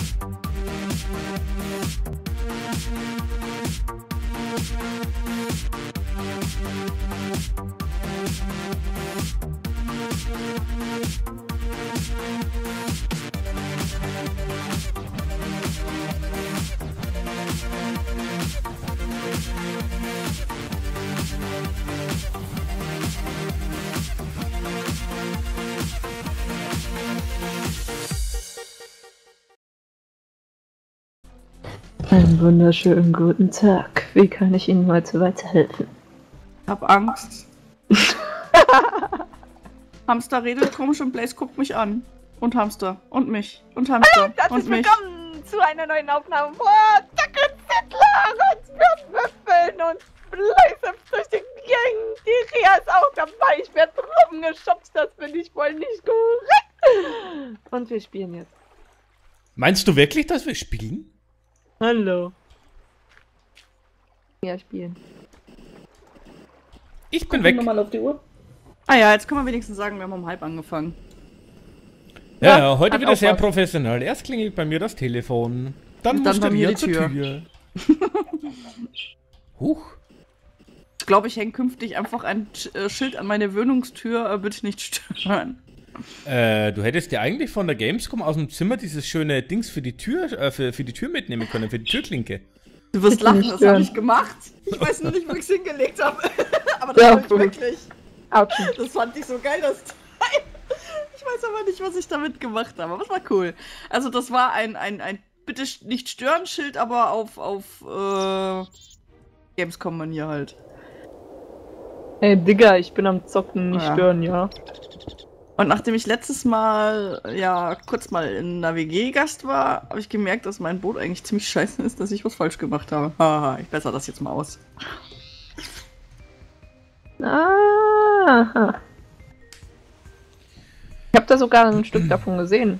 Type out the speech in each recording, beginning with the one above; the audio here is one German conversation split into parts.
Einen wunderschönen guten Tag. Wie kann ich Ihnen heute weiterhelfen? Ich hab Angst. Hamster redet komisch und Blaze guckt mich an. Und Hamster. Und mich. Und Hamster. Hallo, und mich. willkommen zu einer neuen Aufnahme von Dackelzittler und Würfeln und Blaze hüpft durch die Gegend. Die Ria ist auch dabei. Ich werde rumgeschubst. Das finde ich wohl nicht korrekt. Und wir spielen jetzt. Meinst du wirklich, dass wir spielen? Hallo. Ja, spielen. Ich bin weg. Nochmal auf die Uhr. Ah ja, jetzt können wir wenigstens sagen, wir haben um 12:30 angefangen. Ja, heute hat wieder auch sehr was. professionell. Erst klingelt bei mir das Telefon. Dann Und dann muss bei der mir Wirt die zur Tür. Tür. Huch. Ich glaube, ich hänge künftig einfach ein Schild an meine Wohnungstür, bitte nicht stören. Du hättest ja eigentlich von der Gamescom aus dem Zimmer dieses schöne Dings für die Tür, für die Tür mitnehmen können, für die Türklinke. Du wirst Bitte lachen, nicht das stören. habe ich gemacht. Ich weiß nur nicht, wo ich es hingelegt habe. Aber das Ja, habe ich gut. wirklich. Autschen. Das fand ich so geil, das Teil. Ich weiß aber nicht, was ich damit gemacht habe. Aber es war cool. Also das war ein bitte nicht stören Schild, aber auf Gamescom-Manier halt. Hey Digga, ich bin am Zocken, nicht Ja. stören, ja. Und nachdem ich letztes Mal, ja, kurz mal in einer WG-Gast war, habe ich gemerkt, dass mein Boot eigentlich ziemlich scheiße ist, dass ich was falsch gemacht habe. Haha, ich bessere das jetzt mal aus. Aha. Ich habe da sogar ein Stück davon gesehen.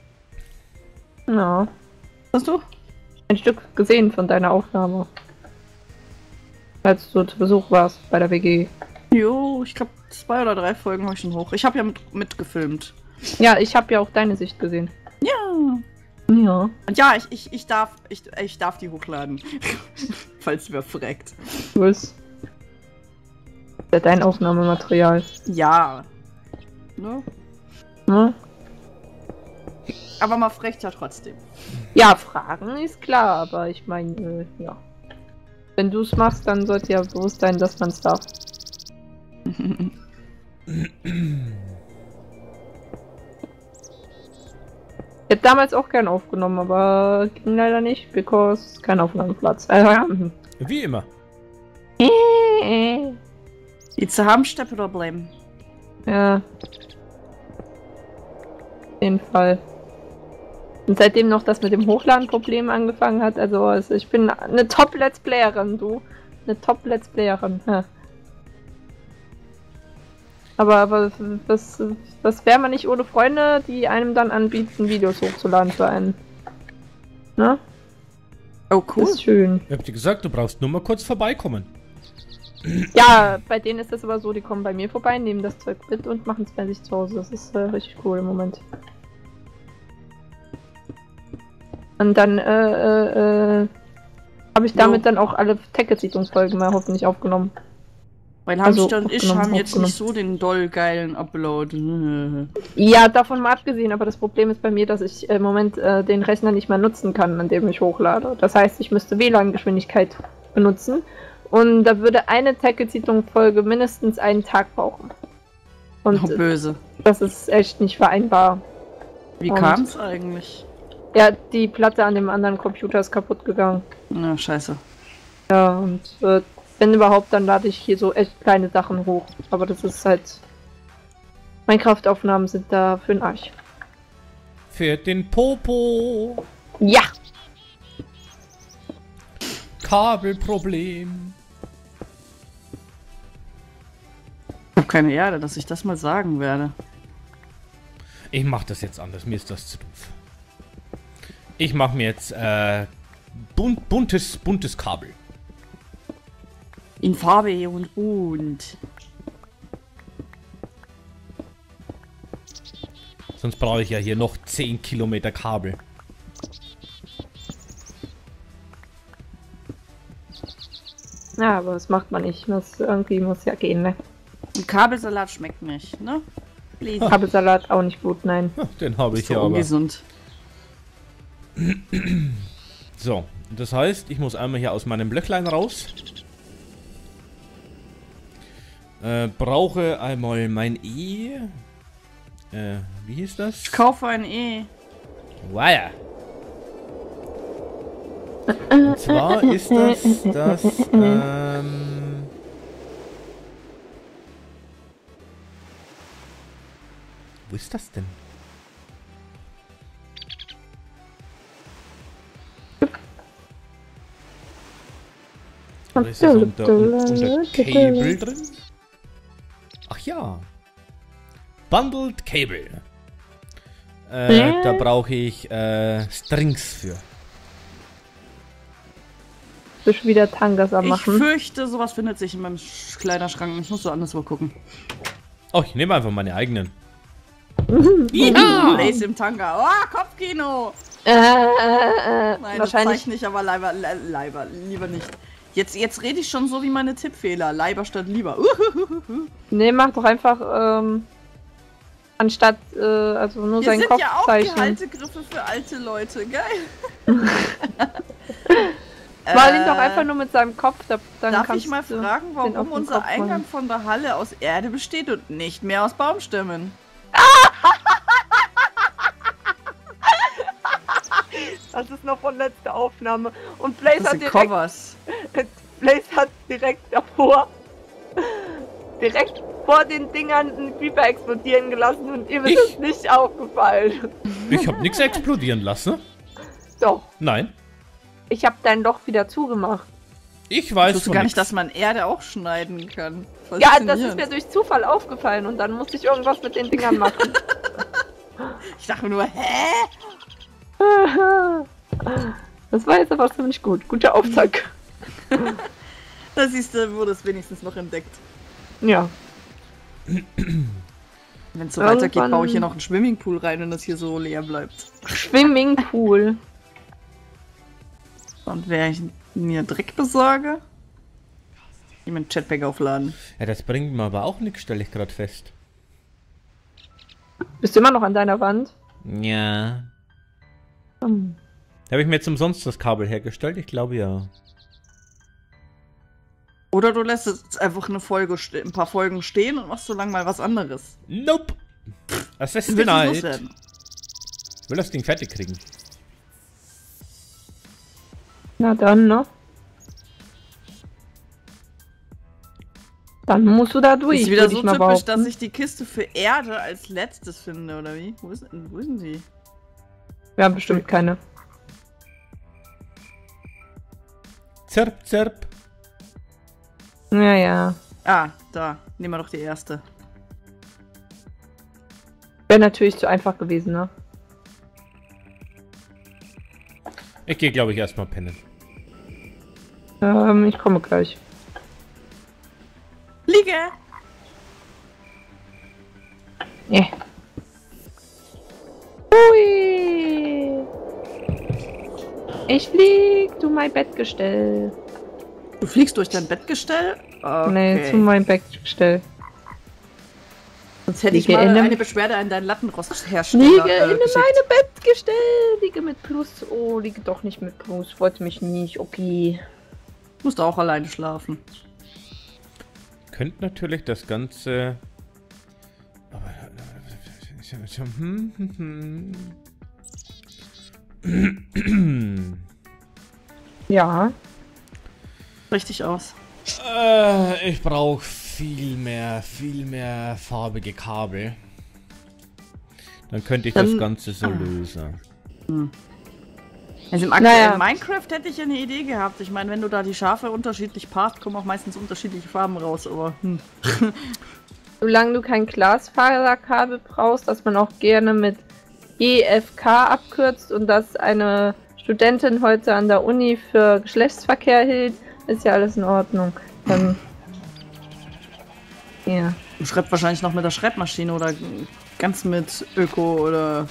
Ja. Hast du? Ein Stück gesehen von deiner Aufnahme. Als du zu Besuch warst bei der WG. Jo, ich glaube 2 oder 3 Folgen habe ich schon hoch. Ich habe ja mitgefilmt. Ja, ich habe ja auch deine Sicht gesehen. Ja. Ja. Und ja, ich darf die hochladen. Falls wer fragt. Was? Ja, dein Aufnahmematerial. Ja. Ne? Ne? Aber man fragt ja trotzdem. Ja, Fragen ist klar, aber ich meine, ja. Wenn du es machst, dann sollte ja bewusst sein, dass man es darf. Ich hätte damals auch gern aufgenommen, aber ging leider nicht, because kein Aufnahmeplatz. Wie immer. Jetzt haben Steppe-Problem. Ja. Auf jeden Fall. Und seitdem noch das mit dem Hochladen-Problem angefangen hat, also ich bin eine Top-Let's Playerin, du. Eine Top-Let's Playerin. Ja. Aber was wäre man nicht ohne Freunde, die einem dann anbieten, Videos hochzuladen für einen? Ne? Oh, cool. Ist schön. Ich hab dir gesagt, du brauchst nur mal kurz vorbeikommen. Ja, bei denen ist das aber so, die kommen bei mir vorbei, nehmen das Zeug mit und machen es bei sich zu Hause. Das ist richtig cool im Moment. Und dann habe ich damit dann auch alle Tackle-Siedlungsfolgen mal hoffentlich aufgenommen. Weil Also, Hamster und ich aufgenommen, haben jetzt aufgenommen. nicht so den doll geilen Upload. Ja, davon mal abgesehen, aber das Problem ist bei mir, dass ich im Moment den Rechner nicht mehr nutzen kann, an dem ich hochlade. Das heißt, ich müsste WLAN-Geschwindigkeit benutzen und da würde eine Tackle-Siedlung-Folge mindestens einen Tag brauchen. Und Oh, böse. das ist echt nicht vereinbar. Wie und- kam's eigentlich? Ja, die Platte an dem anderen Computer ist kaputt gegangen. Na, scheiße. Ja, und wenn überhaupt, dann lade ich hier so echt kleine Sachen hoch. Aber das ist halt... Minecraft-Aufnahmen sind da für den Arsch. Für den Popo. Ja! Kabelproblem. Ich hab keine Erde, dass ich das mal sagen werde. Ich mach das jetzt anders, mir ist das zu doof. Ich mach mir jetzt buntes Kabel. In Farbe und bunt. Sonst brauche ich ja hier noch 10 Kilometer Kabel. Ja, aber das macht man nicht. Das irgendwie muss ja gehen, ne? Und Kabelsalat schmeckt nicht, ne? Please. Kabelsalat auch nicht gut, nein. Den habe ich Ist so ja aber. ungesund. So, das heißt, ich muss einmal hier aus meinem Blöcklein raus. Brauche einmal mein E. Wie hieß das? Ich kaufe ein E. Wire. Und zwar ist das wo ist das denn? Oder ist das unter Cable drin? Ach ja. Bundled Cable. Da brauche ich Strings für. Bist wieder Tangas am Ich machen. fürchte, sowas findet sich in meinem Kleiderschrank. Ich muss so anderswo gucken. Oh, ich nehme einfach meine eigenen. Ja! Lace im Tanga. Oh, Kopfkino! Nein, das wahrscheinlich. zeichne ich aber lieber nicht. Jetzt rede ich schon so wie meine Tippfehler. Leiber statt lieber. Nee, mach doch einfach, anstatt, also nur Hier seinen sind Kopf ja auch zeichnen. Gehaltegriffe für alte Leute. Geil. Mal ihn doch einfach nur mit seinem Kopf, dann Darf kannst ich mal du fragen, den auf warum den unser Kopf Eingang machen. von der Halle aus Erde besteht und nicht mehr aus Baumstämmen? Das ist noch von letzter Aufnahme. Und Blaze Das hat sind direkt, Covers. direkt davor, direkt vor den Dingern einen Creeper explodieren gelassen und ihm ist es nicht aufgefallen. Ich habe nichts explodieren lassen. Doch, Nein. Ich habe dein Loch wieder zugemacht. Ich weiß Ich wusste von gar nix. nicht, dass man Erde auch schneiden kann. Ja, das ist Faszinierend. mir durch Zufall aufgefallen und dann musste ich irgendwas mit den Dingern machen. Ich dachte nur, hä? Das war jetzt aber ziemlich gut. Guter Auftrag. Da siehst du, wurde es wenigstens noch entdeckt. Ja. Wenn es so weitergeht, Irgendwann- baue ich hier noch einen Swimmingpool rein, wenn das hier so leer bleibt. Swimmingpool. Und wer ich mir Dreck besorge, ich meinen Jetpack aufladen. Ja, das bringt mir aber auch nichts, stelle ich gerade fest. Bist du immer noch an deiner Wand? Ja. Hm. Habe ich mir jetzt umsonst das Kabel hergestellt? Ich glaube ja. Oder du lässt es einfach ein paar Folgen stehen und machst so lange mal was anderes. Nope. Du willst es Assassinate. loswerden. Ich will das Ding fertig kriegen. Na dann, ne? Dann musst du da durch, Ist wieder würd so ich mal typisch, behaupten. dass ich die Kiste für Erde als letztes finde, oder wie? Wo ist denn sie? Wir haben bestimmt keine. Zirp, zirp. Ja, ja. Ah, da. Nehmen wir doch die erste. Wäre natürlich zu einfach gewesen, ne? Ich gehe, glaube ich, erstmal pennen. Ich komme gleich. Liege! Nee. Hui! Ich flieg zu mein Bettgestell. Du fliegst durch dein Bettgestell? Okay. Nee, zu meinem Bettgestell. Sonst hätte ich Liege mal in einem- eine Beschwerde an deinen Lattenrosthersteller Liege in geschickt. meine Bettgestell. Liege mit Plus. Oh, liege doch nicht mit Plus. Wollte mich nicht. Okay. Musst auch alleine schlafen. Könnt natürlich das Ganze. Aber. Ja. Richtig aus. Ich brauche viel mehr farbige Kabel. Dann könnte ich das Dann- Ganze so lösen. Also im aktuellen Naja. Minecraft hätte ich ja eine Idee gehabt. Ich meine, wenn du da die Schafe unterschiedlich passt, kommen auch meistens unterschiedliche Farben raus, aber Solange du kein Glasfaserkabel brauchst, das man auch gerne mit GFK abkürzt und das eine Studentin heute an der Uni für Geschlechtsverkehr hielt, ist ja alles in Ordnung. Ja. du schreibst wahrscheinlich noch mit der Schreibmaschine oder ganz mit Öko oder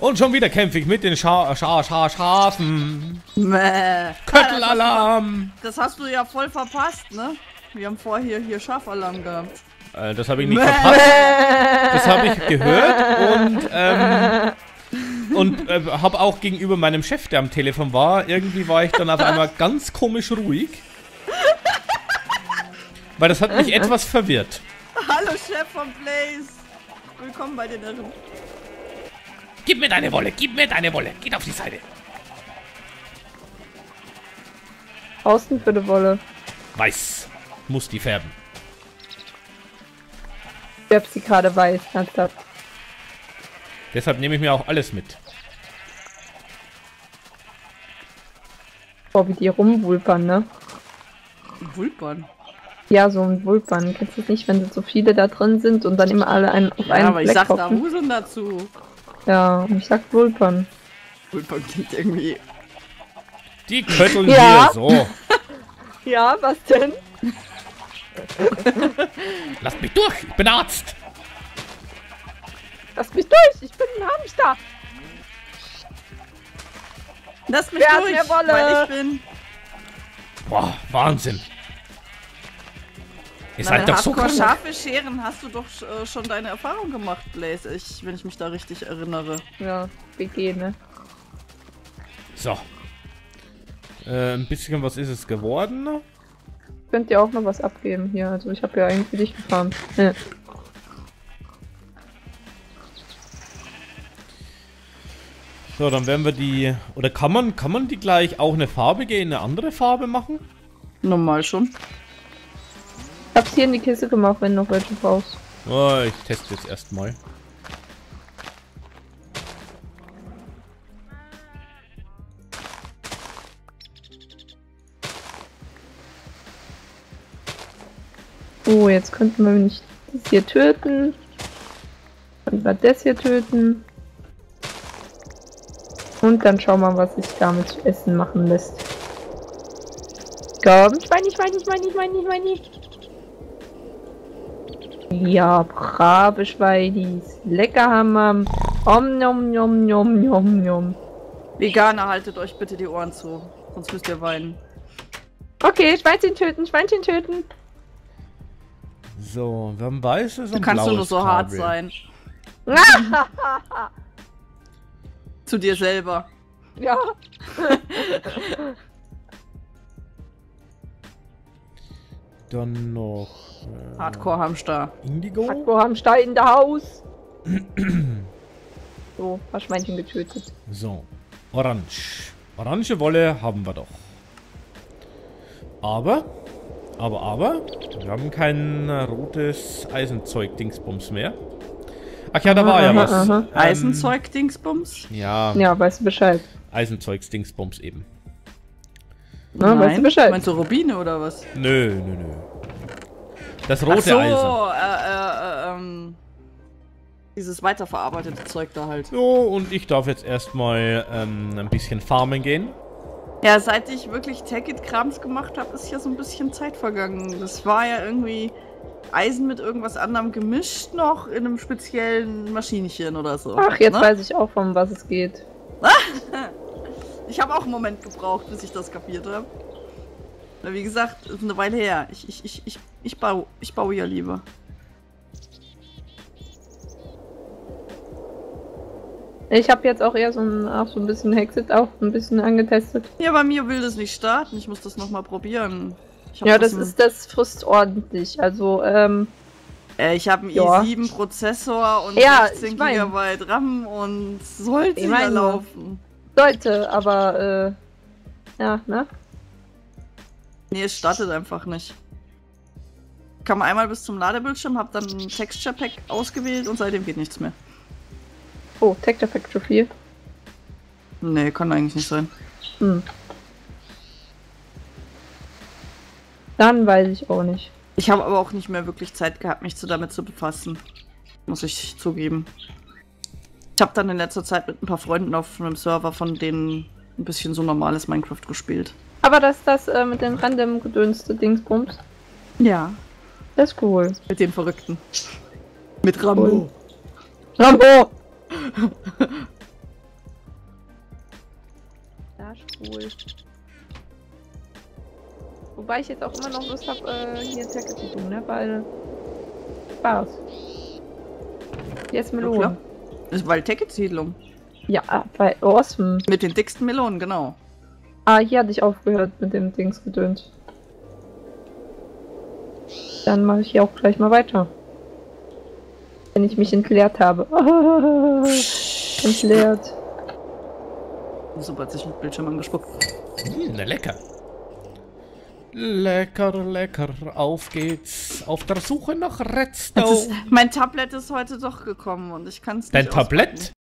Und schon wieder kämpfe ich mit den Schafen. Mäh. Köttelalarm. Das hast du ja voll verpasst, ne? Wir haben vorher hier Schafalarm gehabt. Das habe ich nicht verpasst. Das habe ich gehört und habe auch gegenüber meinem Chef, der am Telefon war, irgendwie war ich dann auf einmal ganz komisch ruhig. Weil das hat mich etwas verwirrt. Hallo Chef von Blaze. Willkommen bei den Irren. Gib mir deine Wolle, gib mir deine Wolle. Geht auf die Seite. Außen für die Wolle. Weiß. Muss die färben. Ich hab sie gerade weiß, ernsthaft. Deshalb nehme ich mir auch alles mit. Oh, wie die rumwulpern, ne? Vulpan. Ja, so ein Wulpern. Kennst du das nicht, wenn so viele da drin sind und dann immer alle auf einen Aber ich Fleck sag da hocken? Husen dazu. Ja, und ich sag Wulpern. Vulpan klingt irgendwie... Die kötteln Ja. hier so. Ja, was denn? Lasst mich durch, ich bin Arzt. Lass mich durch, ich bin ein Hamster. Lass mich Wer hat durch, mehr Wolle? weil ich bin... Boah, Wahnsinn. Ihr Na, seid doch so Hardcore krass. scharfe Scheren hast du doch schon deine Erfahrung gemacht, Blaze. Wenn ich mich da richtig erinnere. Ja, BG, ne? So. Ein bisschen was ist es geworden. Könnt ihr auch noch was abgeben hier. Also ich habe ja eigentlich für dich gefarmt. Ja. So, dann werden wir die... Oder kann man die gleich auch eine Farbe gegen eine andere Farbe machen? Normal schon. Ich hab's hier in die Kiste gemacht, wenn du noch welche brauchst. Oh, ich teste jetzt erstmal. Oh, jetzt könnten wir nicht das hier töten. Könnten wir das hier töten. Und dann schauen wir, was sich damit zu essen machen lässt. Komm, Schweini. Ja, brave Schweinis. Lecker Hammer. Nom. Veganer, haltet euch bitte die Ohren zu. Sonst müsst ihr weinen. Okay, Schweinchen töten. So, wir haben weißes Du und kannst blaues nur so hart Kabel. sein. Zu dir selber. Ja. Dann noch Hardcore-Hamster. Indigo. Wir haben Stein in der Haus. So, paar Schweinchen getötet. So, orange. Orange Wolle haben wir doch. Aber, wir haben kein rotes Eisenzeug-Dingsbums mehr. Ach ja, da war ja was. Eisenzeug-Dingsbums? Ja, Ja, weißt du Bescheid. Eisenzeug-Dingsbums eben. Na, weißt du Bescheid. Meinst du Rubine oder was? Nö. Das rote Ach so, Eisen. dieses weiterverarbeitete Zeug da halt. So, und ich darf jetzt erstmal ein bisschen farmen gehen. Ja, seit ich wirklich Take-It-Krams gemacht habe, ist ja so ein bisschen Zeit vergangen. Das war ja irgendwie Eisen mit irgendwas anderem gemischt noch in einem speziellen Maschinchen oder so. Ach, jetzt ne? weiß ich auch, um was es geht. Ich habe auch einen Moment gebraucht, bis ich das kapiert habe. Wie gesagt, ist eine Weile her. Ich baue ja lieber. Ich habe jetzt auch eher so ein bisschen Hexit auch ein bisschen angetestet. Ja, bei mir will das nicht starten. Ich muss das nochmal probieren. Ja, das frisst ordentlich. Also, ich habe einen ja. i7-Prozessor und Ja, 16 ich mein. GB RAM und sollte Ich ja mein nur. laufen. sollte, aber, ja, ne? Nee, es startet einfach nicht. Kam einmal bis zum Ladebildschirm, hab dann ein Texture Pack ausgewählt und seitdem geht nichts mehr. Oh, Texture Pack zu viel. Nee, kann eigentlich nicht sein. Dann weiß ich auch nicht. Ich habe aber auch nicht mehr wirklich Zeit gehabt, mich damit zu befassen. Muss ich zugeben. Ich habe dann in letzter Zeit mit ein paar Freunden auf einem Server von denen ein bisschen so normales Minecraft gespielt. Aber das mit den random gedönste Dingsbums, Ja. das ist cool. Mit den Verrückten. Mit Rambo. Rambo! cool. Wobei ich jetzt auch immer noch Lust habe, hier Attacke zu tun, ne? Weil Spaß. Jetzt Melonen. klar. Das ist Waldtecke-Siedlung. Ja, bei Awesome. Mit den dicksten Melonen, genau. Ah, hier hatte ich aufgehört mit dem Dings gedönt. Dann mache ich hier auch gleich mal weiter. Wenn ich mich entleert habe. Entleert. Super, hat sich mit Bildschirm angespuckt. Lecker. Lecker, lecker. Auf geht's. Auf der Suche nach Redstone. Mein Tablet ist heute doch gekommen und ich kann es nicht Dein auspacken. Tablett?